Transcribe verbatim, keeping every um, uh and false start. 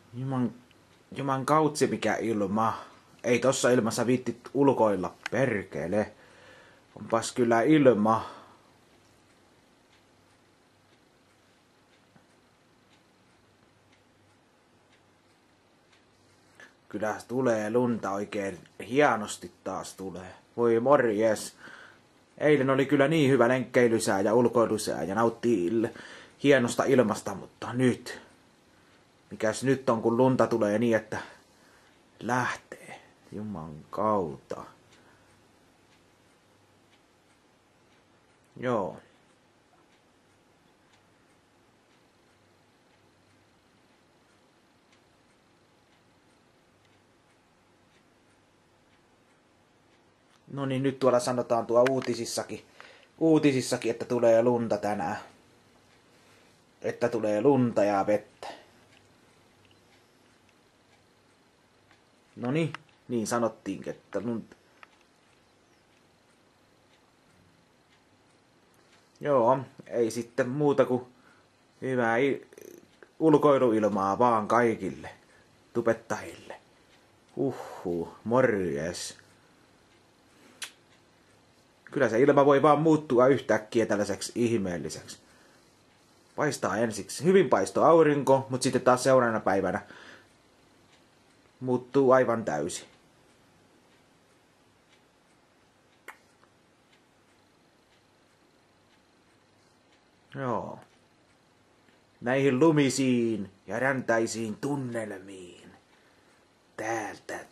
Juman, juman kautsi mikä ilma. Ei tossa ilmassa viittit ulkoilla, perkele. Onpas kyllä ilma. Kyllä tulee lunta oikein hienosti taas tulee. Voi morjes. Eilen oli kyllä niin hyvä lenkkeilysää ja ulkoilusää ja nautti hienosta ilmasta, mutta nyt. Mikäs nyt on, kun lunta tulee niin, että lähtee. Juman kautta. Joo. No niin, nyt tuolla sanotaan tuo uutisissakin, uutisissakin, että tulee lunta tänään. Että tulee lunta ja vettä. No niin, niin sanottiinkin, että lunta. Joo, ei sitten muuta kuin hyvää ulkoiluilmaa vaan kaikille tubettajille. Huhhuh, morjes. Kyllä se ilma voi vaan muuttua yhtäkkiä tällaiseksi ihmeelliseksi. Paistaa ensiksi. Hyvin paistoi aurinko, mutta sitten taas seuraavana päivänä muuttuu aivan täysin. Joo. Näihin lumisiin ja räntäisiin tunnelmiin. Täältä